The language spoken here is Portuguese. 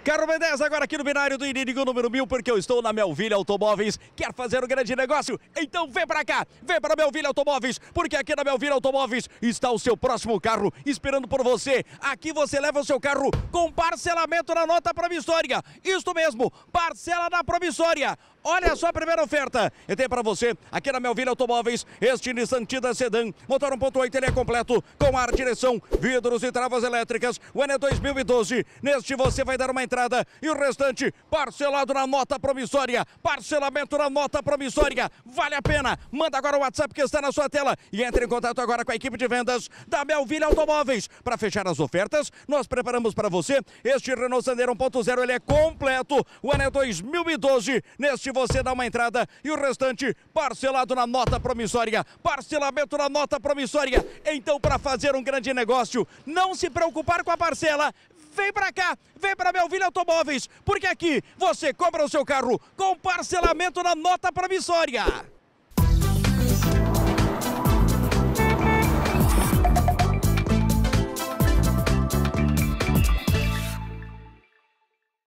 Carro B10 agora aqui no binário do Iridigo número 1000, porque eu estou na Melville Automóveis. Quer fazer um grande negócio? Então vem pra cá, vem pra Melville Automóveis, porque aqui na Melville Automóveis está o seu próximo carro esperando por você. Aqui você leva o seu carro com parcelamento na nota promissória. Isto mesmo, parcela na promissória. Olha só a primeira oferta. Eu tenho para você, aqui na Melville Automóveis, este Nissan Tiida Sedan, motor 1.8, ele é completo, com ar, direção, vidros e travas elétricas. O ano é 2012. Neste você vai dar uma entrada e o restante parcelado na nota promissória. Parcelamento na nota promissória. Vale a pena. Manda agora o WhatsApp que está na sua tela e entre em contato agora com a equipe de vendas da Melville Automóveis. Para fechar as ofertas, nós preparamos para você este Renault Sandero 1.0, ele é completo. O ano é 2012. Neste você dá uma entrada e o restante parcelado na nota promissória. Parcelamento na nota promissória. Então, para fazer um grande negócio, não se preocupar com a parcela. Vem pra cá, vem pra Melville Automóveis, porque aqui você compra o seu carro com parcelamento na nota promissória.